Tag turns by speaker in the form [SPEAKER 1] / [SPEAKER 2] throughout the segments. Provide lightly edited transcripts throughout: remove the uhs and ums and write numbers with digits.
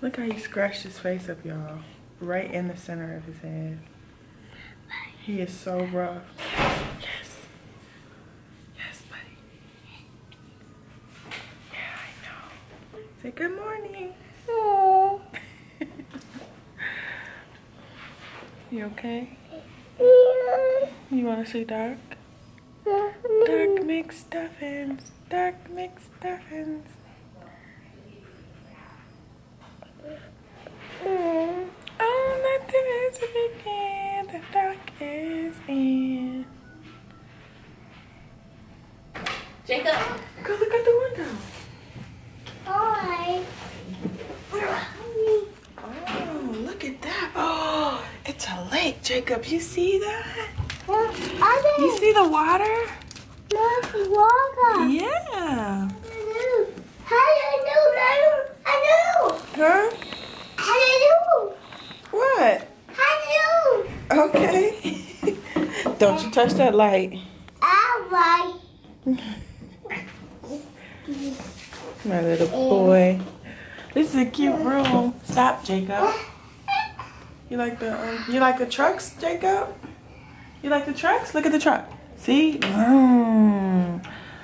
[SPEAKER 1] Look how he scratched his face up, y'all. Right in the center of his head. He is so rough. Yes. Yes, buddy. Yeah, I know. Say good morning. You okay? You want to see Dark? Dark McStuffins. Dark McStuffins. Oh, let the music begin. The dark is in.
[SPEAKER 2] Jacob,
[SPEAKER 1] Go look out the window.
[SPEAKER 2] hi.
[SPEAKER 1] Oh, look at that. Oh, it's a lake, Jacob. You see that? You see the water? Yeah. Huh? What? Okay. Don't you touch that light. My little boy. This is a cute room. Stop, Jacob. You like the trucks, Jacob? You like the trucks? Look at the truck. See? Vroom.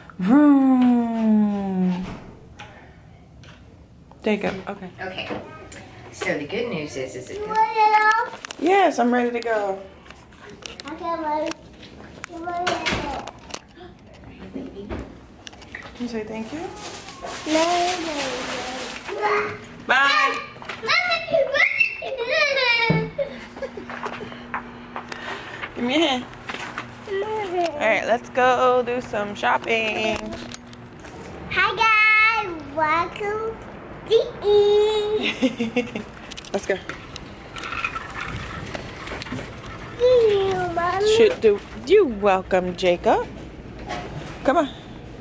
[SPEAKER 1] Vroom. Jacob, okay.
[SPEAKER 2] Okay. So the good news is it good?
[SPEAKER 1] Yes, I'm ready to go. Can you say thank you? Bye. Give me a hand. Alright, let's go do some shopping.
[SPEAKER 3] Hi guys, welcome to eat.
[SPEAKER 1] Let's go.
[SPEAKER 3] Mommy.
[SPEAKER 1] Should do you welcome, Jacob? Come on.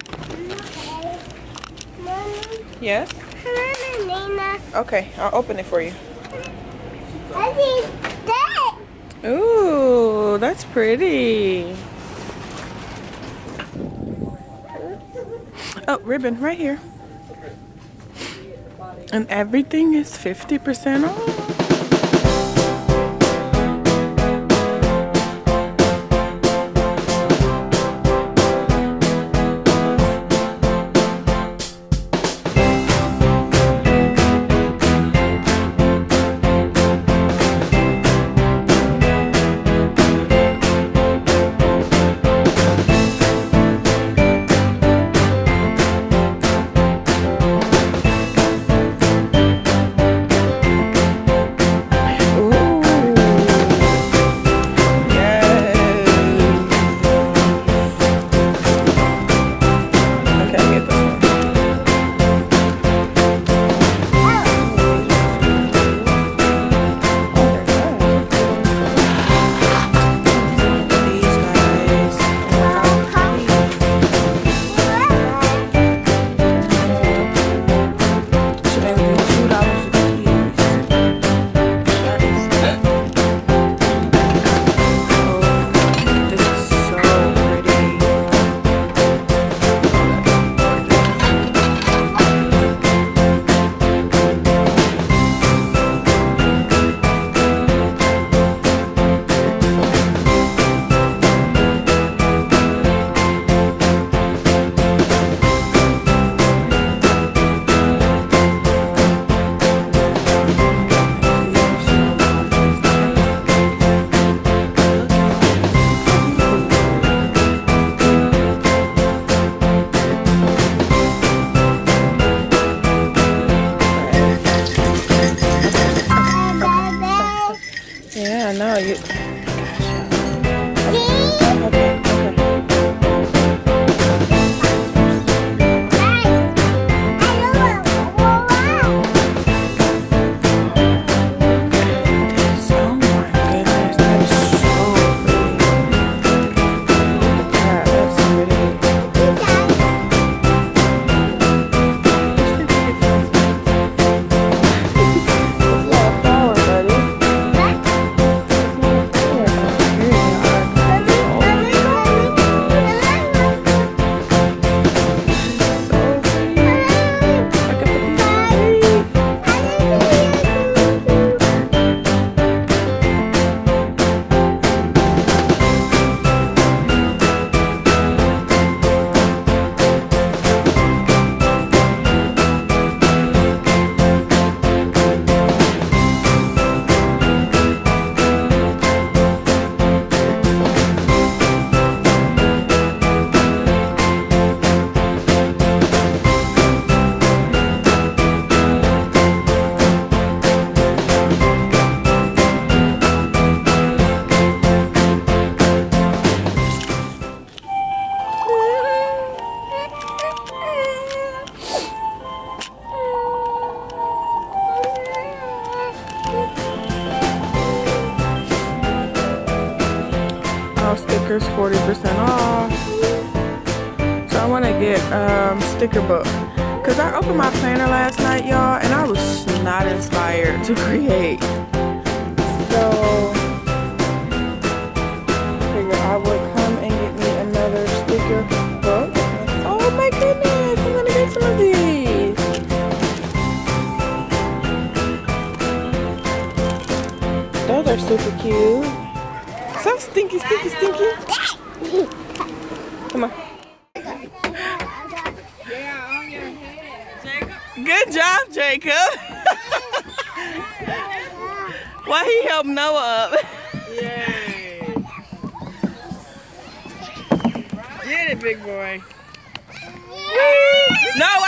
[SPEAKER 3] Mommy.
[SPEAKER 1] Yes?
[SPEAKER 3] Nina.
[SPEAKER 1] Okay, I'll open it for you.
[SPEAKER 3] I see that.
[SPEAKER 1] Ooh, that's pretty. Oh, ribbon right here. And everything is 50% off. stickers 40% off. So I want to get sticker book. Because I opened my planner last night, y'all, and I was not inspired to create. So I figured I would come and get me another sticker book. Oh my goodness, I'm going to get some of these. Those are super cute. So stinky, stinky, stinky. Come on. Good job, Jacob. Why he helped Noah up? Yay. Get it, big boy. No,